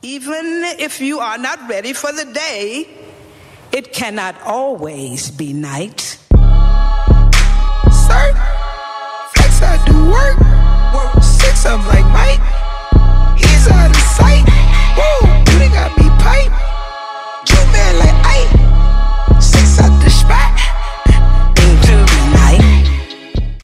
Even if you are not ready for the day, it cannot always be night. Certain